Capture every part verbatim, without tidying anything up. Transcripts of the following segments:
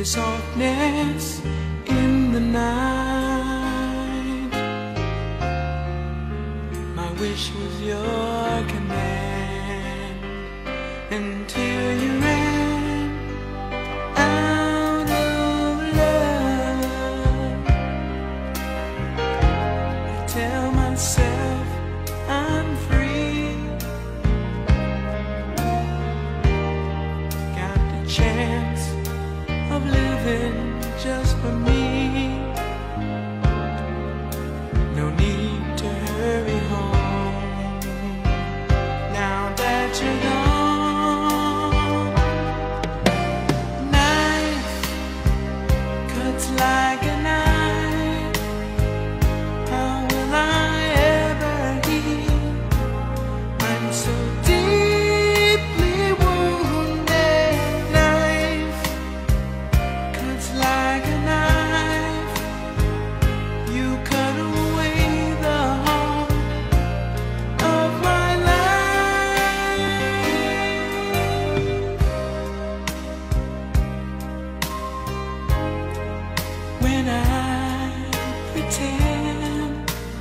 your softness in the night. My wish was your command until you ran out of love. I tell myself I'm free, got the chance of living just for me. No need to hurry home now that you're gone. Knife cuts like a knife. How will I ever heal? I'm so deeply wounded. Knife cuts like a knife. You cut away the heart of my life. When I pretend,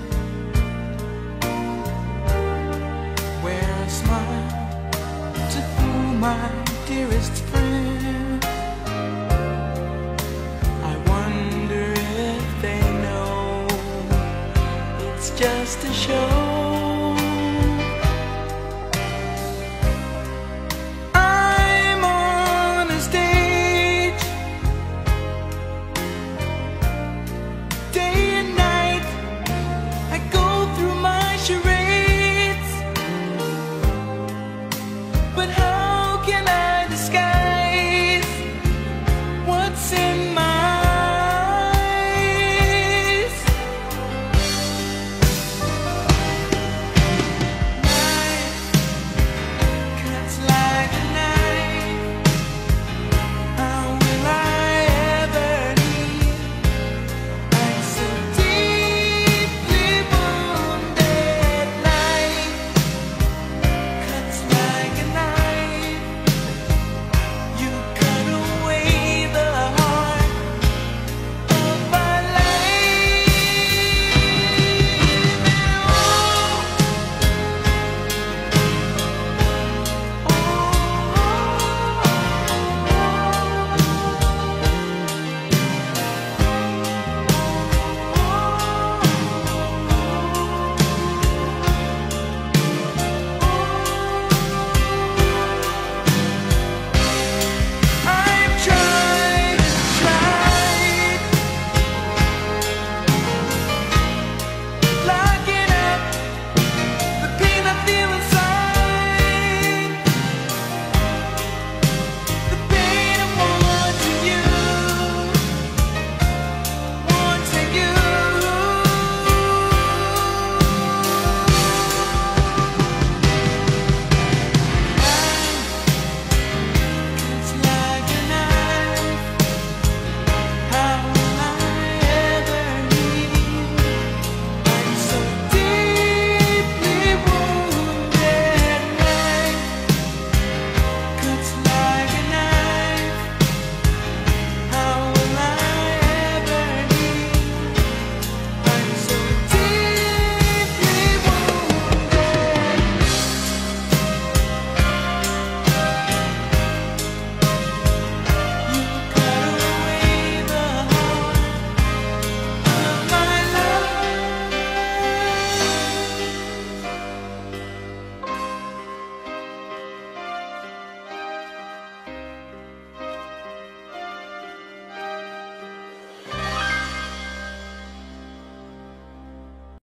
wear a smile to fool my dearest friend. I wonder if they know it's just a show.